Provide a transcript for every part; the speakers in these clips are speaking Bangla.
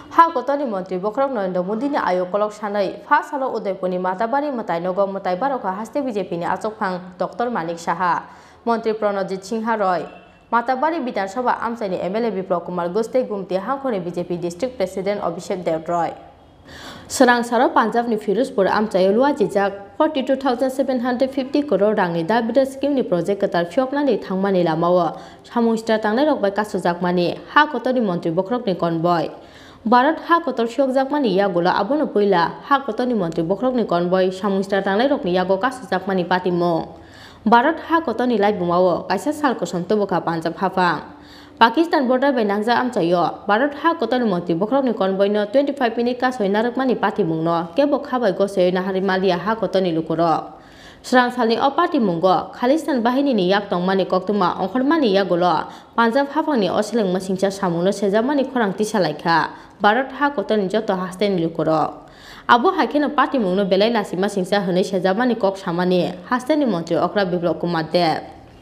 ha gotoni mantri Bokrok Narendra Modi ni ayok kolok sanai fa salo Udaipurni Matabari Matai Nogo Matai Baroka haste BJP ni Achokphang Dr. Manik Saha Mantri Pranajit Singha Roy Matabari Bidhan Sabha Amsaini MLA Biplop Kumar Guste Gumti Hangkhoni BJP District President Abhishek Dev Roy Sarang Saro Punjab ni Firozpur Amchayo Lua Jijak 42,750 crore rangni Dabida scheme ni project katar phioknani thangmani lamawo samung star tangnai rok bai kasujakmani ha gotoni mantri Bokrok ni convoy Bharat ha kotor phiokjakmani yagola abono poila ha gotoni mantri Bokrok ni convoy samung star tangnai rok ni yago kasujakmani patimo Bharat ha gotoni laibumao kaisa sal kosom toboka Punjab hafang Pakistan border by Nangja Amchayo, Bharat ha gotoni mantri Bokrok ni convoy no 25 minute kasoi narakmani patimungno kebo khabai gosei nahari malia ha gotoni lukorok. Srang salni o patimungo Khalistan bahini ni yak tongmani koktuma ongkhormani yagolo Punjab hafangni oseleng masingcha samungno sejamani khorang tisalaikha Bharat ha gotoni joto hasteni lukorok. Abo haikeno patimungno belai lasi masingcha hone sejamani kok samani hasteni mantri Okra Biplop Kumar Dev.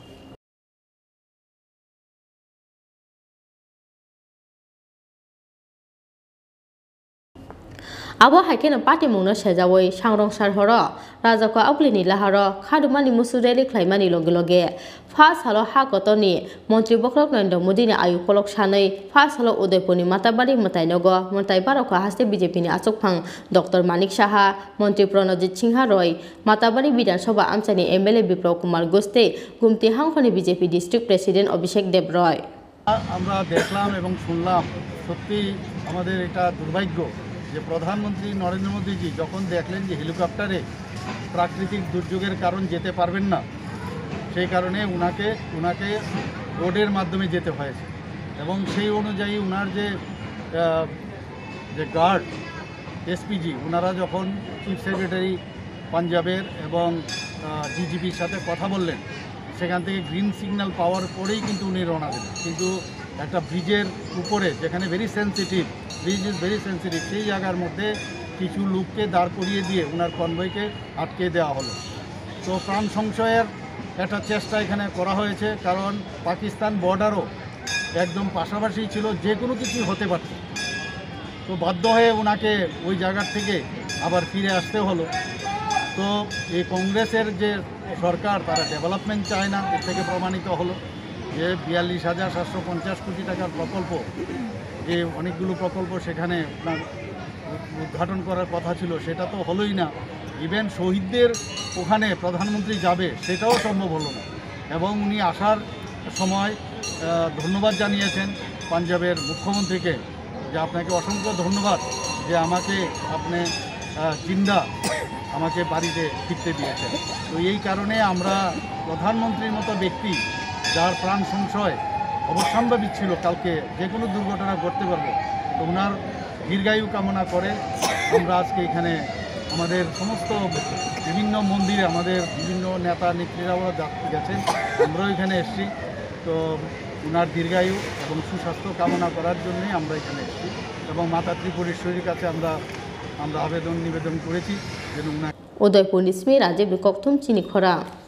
Abo haikeno patimungno sejawoi sangrong sarhoro rajako auklini laharo khadumani musureli khlaimani loge loge fa salo ha gotoni mantri Bokrok Narendra Modi ni ayok kolok sanai fa salo Udaipurni Matabari Matai Nogo Matai Baroka haste BJP ni Achokphang Dr. Manik Saha Mantri Pranajit Singha Roy Matabari Bidhan Sabha Amchaini MLA Biplop Kumar Guste Gumti Hangkhoni BJP District President Abhishek Dev Roy আমরা দেখলাম এবং শুনলাম সত্যি আমাদের এটা দুর্ভাগ্য যে প্রধানমন্ত্রী নরেন্দ্র মোদীজি যখন দেখলেন যে হেলিকপ্টারে প্রাকৃতিক দুর্যোগের কারণ যেতে পারবেন না সেই কারণে উনাকে রোডের মাধ্যমে যেতে হয়েছে এবং সেই অনুযায়ী উনার যে গার্ড এসপিজি ওনারা যখন চিফ সেক্রেটারি পাঞ্জাবের এবং ডিজিপির সাথে কথা বললেন সেখান থেকে গ্রিন সিগন্যাল পাওয়ার পরেই কিন্তু উনি রওনা দেন কিন্তু একটা ব্রিজের উপরে যেখানে ব্রিজ ইজ ভেরি সেন্সিটিভ সেই জায়গার মধ্যে কিছু লোককে দাঁড় করিয়ে দিয়ে ওনার কনভয়কে আটকে দেওয়া হলো তো প্রাণ সংশয়ের একটা চেষ্টা এখানে করা হয়েছে কারণ পাকিস্তান বর্ডারও একদম পাশাপাশি ছিল যে কোনো কিছু হতে পারত তো বাধ্য হয়ে ওনাকে ওই জায়গার থেকে আবার ফিরে আসতে হলো তো এই কংগ্রেসের যে সরকার তারা ডেভেলপমেন্ট চায় না এর থেকে প্রমাণিত হলো যে 42,750 কোটি টাকার প্রকল্প যে অনেকগুলো প্রকল্প সেখানে উদ্ঘাটন করার কথা ছিল সেটা তো হলোই না ইভেন শহীদদের ওখানে প্রধানমন্ত্রী যাবে সেটাও সম্ভব হলো না এবং উনি আসার সময় ধন্যবাদ জানিয়েছেন পাঞ্জাবের মুখ্যমন্ত্রীকে যে আপনাকে অসংখ্য ধন্যবাদ যে আমাকে আপনি জিন্দা আমাকে বাড়িতে ফিরতে দিয়েছেন তো এই কারণে আমরা প্রধানমন্ত্রীর মতো ব্যক্তি যার প্রাণ সংশয় অবশ্যম্ভাবী ছিল কালকে যে কোনো দুর্ঘটনা ঘটতে পারবে তো ওনার দীর্ঘায়ু কামনা করে আমরা আজকে এখানে আমাদের সমস্ত বিভিন্ন মন্দিরে আমাদের বিভিন্ন নেতা নেত্রীরাও গেছেন আমরাও এখানে এসেছি তো ওনার দীর্ঘায়ু এবং সুস্বাস্থ্য কামনা করার জন্যই আমরা এখানে এসেছি এবং মাতা ত্রিপুরেশ্বরীর কাছে আমরা নিবেদন করেছি যেন Udaipurni Smir Rajiv Kokthum Chini Khora